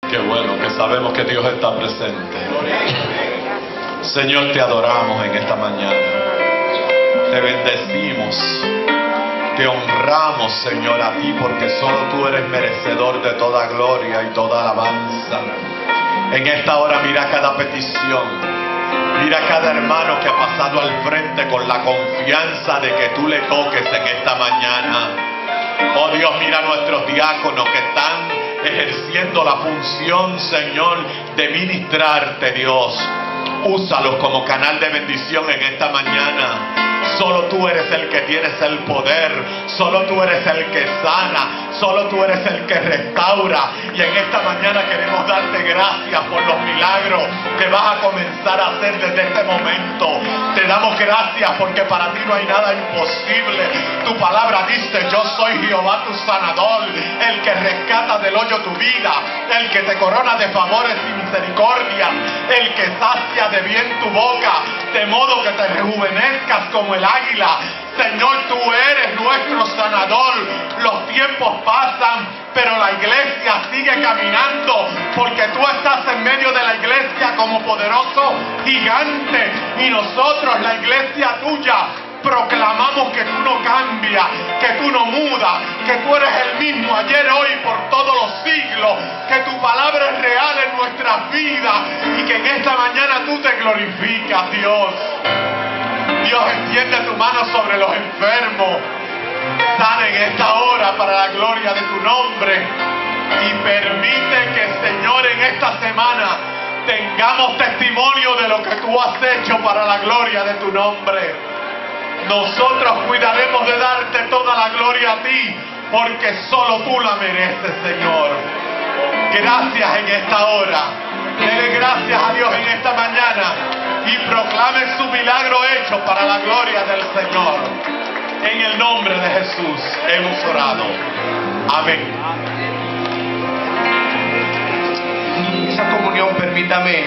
Qué bueno que sabemos que Dios está presente. Señor, te adoramos en esta mañana. Te bendecimos. Te honramos, Señor, a ti, porque solo tú eres merecedor de toda gloria y toda alabanza. En esta hora mira cada petición. Mira cada hermano que ha pasado al frente con la confianza de que tú le toques en esta mañana. Oh Dios, mira a nuestros diáconos que están ejerciendo la función, Señor, de ministrarte, Dios. Úsalos como canal de bendición en esta mañana. Solo tú eres el que tienes el poder. Solo tú eres el que sana. Solo tú eres el que restaura. Y en esta mañana queremos darte gracias por los milagros que vas a comenzar a hacer desde este momento. Te damos gracias porque para ti no hay nada imposible. Tu palabra dice: yo soy Jehová tu sanador, el que rescata del hoyo tu vida, el que te corona de favores y misericordia, el que sacia de bien tu boca, de modo que te rejuvenezcas como el águila. Señor, tú eres nuestro sanador. Los tiempos pasan, pero la iglesia sigue caminando, porque tú estás en medio de la iglesia como poderoso gigante, y nosotros, la iglesia tuya, proclamamos que tú no cambias, que tú no mudas, que tú eres el mismo ayer, hoy, por todos los siglos, que tu palabra es real en nuestras vidas y que en esta mañana tú te glorificas, Dios. Dios, extiende tu mano sobre los enfermos. Sana en esta hora para la gloria de tu nombre. Y permite que, Señor, en esta semana tengamos testimonio de lo que tú has hecho para la gloria de tu nombre. Nosotros cuidaremos de darte toda la gloria a ti, porque solo tú la mereces, Señor. Gracias en esta hora. Dele gracias a Dios en esta mañana y proclame su milagro hecho para la gloria del Señor. En el nombre de Jesús hemos orado. Amén. Esa comunión, permítame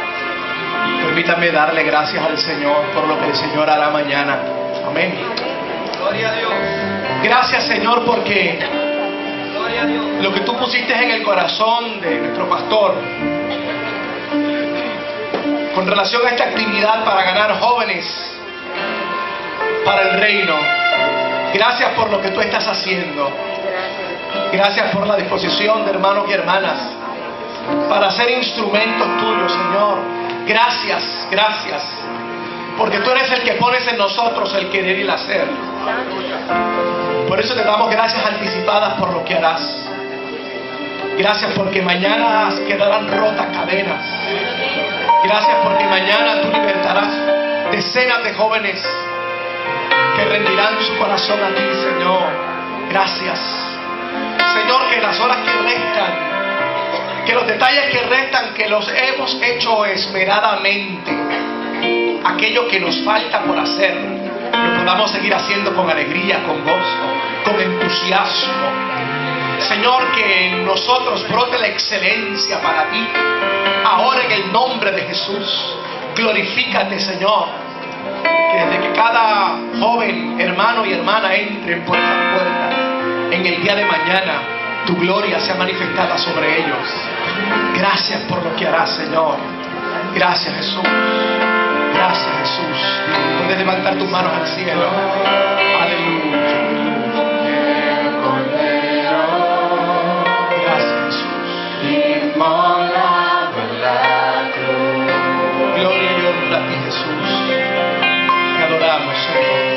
darle gracias al Señor por lo que el Señor hará mañana. Amén. Gloria a Dios. Gracias, Señor, porque lo que tú pusiste en el corazón de nuestro pastor con relación a esta actividad para ganar jóvenes para el reino. Gracias por lo que tú estás haciendo. Gracias por la disposición de hermanos y hermanas para ser instrumentos tuyos, Señor. Gracias, gracias, porque tú eres el que pones en nosotros el querer y el hacer. Por eso te damos gracias anticipadas por lo que harás. Gracias porque mañana quedarán rotas cadenas. Gracias porque mañana tú libertarás decenas de jóvenes que rendirán su corazón a ti, Señor. Gracias, Señor, que las horas que restan, que los detalles que restan, que los hemos hecho esmeradamente, aquello que nos falta por hacer, lo podamos seguir haciendo con alegría, con gozo, con entusiasmo. Señor, que en nosotros brote la excelencia para ti. Ahora, en el nombre de Jesús, glorifícate, Señor, que desde que cada joven, hermano y hermana entren por esa puerta, en el día de mañana, tu gloria sea manifestada sobre ellos. Gracias por lo que harás, Señor. Gracias, Jesús. Gracias, Jesús. Puedes levantar tus manos al cielo. Aleluya. Gracias, Jesús. Gloria y honra a ti, Jesús. Te adoramos, Señor.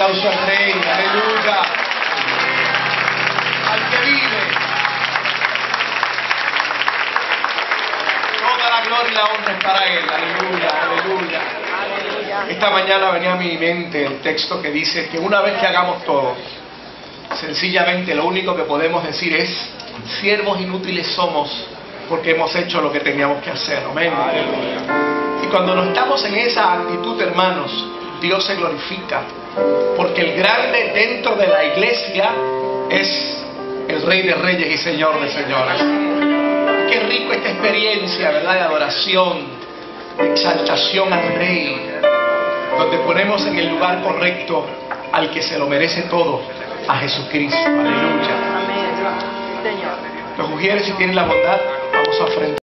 aplauso al Rey, aleluya. Al que vive. Toda la gloria y la honra es para Él, aleluya, aleluya. Esta mañana venía a mi mente el texto que dice que una vez que hagamos todo, sencillamente lo único que podemos decir es: siervos inútiles somos, porque hemos hecho lo que teníamos que hacer. Amén. Y cuando no estamos en esa actitud, hermanos, Dios se glorifica, porque el grande dentro de la iglesia es el Rey de Reyes y Señor de Señores. Qué rico esta experiencia, ¿verdad?, de adoración, de exaltación al Rey, donde ponemos en el lugar correcto al que se lo merece todo, a Jesucristo. Aleluya. Los mujeres, si tienen la bondad, vamos a ofrendar.